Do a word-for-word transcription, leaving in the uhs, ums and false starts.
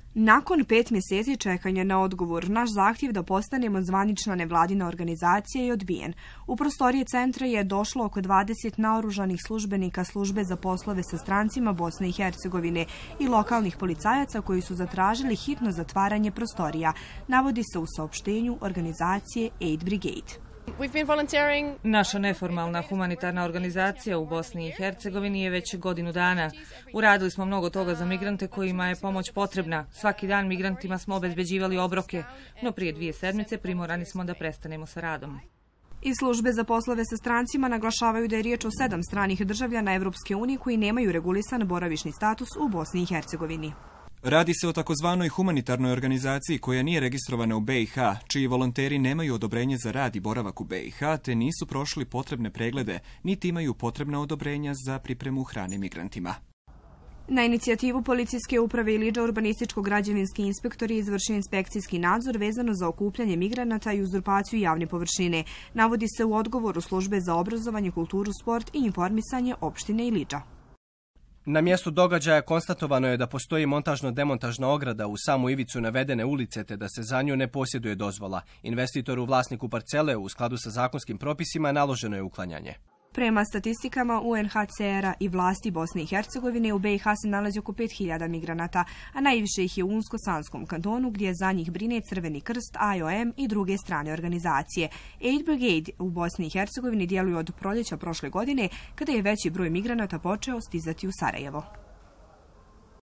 Nakon pet mjeseci čekanja na odgovor, naš zahtjev da postanemo zvanična nevladina organizacija je odbijen. U prostorije centra je došlo oko dvadeset naoružanih službenika službe za poslove sa strancima Bosne i Hercegovine i lokalnih policajaca koji su zatražili hitno zatvaranje prostorija, navodi se u saopštenju organizacije Aid Brigade. Naša neformalna humanitarna organizacija u Bosni i Hercegovini je već godinu dana. Uradili smo mnogo toga za migrante kojima je pomoć potrebna. Svaki dan migrantima smo obezbeđivali obroke, no prije dvije sedmice primorani smo da prestanemo sa radom. Iz službe za poslove sa strancima naglašavaju da je riječ o sedam stranih državljana Evropske unije koji nemaju regulisan boravišni status u Bosni i Hercegovini. Radi se o takozvanoj humanitarnoj organizaciji koja nije registrovana u B i H, čiji volonteri nemaju odobrenje za rad i boravak u B i H, te nisu prošli potrebne preglede, niti imaju potrebna odobrenja za pripremu hrane migrantima. Na inicijativu policijske uprave Ilidža urbanističko-građevinski inspektor je izvršio inspekcijski nadzor vezano za okupljanje migranata i uzurpaciju javne površine, navodi se u odgovoru službe za obrazovanje, kulturu, sport i informisanje opštine Ilidža. Na mjestu događaja konstatovano je da postoji montažno-demontažna ograda u samu ivicu navedene ulice te da se za nju ne posjeduje dozvola. Investitoru, vlasniku parcele, u skladu sa zakonskim propisima naloženo je uklanjanje. Prema statistikama U N H C R-a i vlasti Bosne i Hercegovine, u B i H se nalazi oko pet hiljada migranata, a najviše ih je u Unsko-Sanskom kantonu gdje za njih brine Crveni krst, I O M i druge strane organizacije. Aid Brigade u Bosni i Hercegovini djeluje od proljeća prošle godine, kada je veći broj migranata počeo stizati u Sarajevo.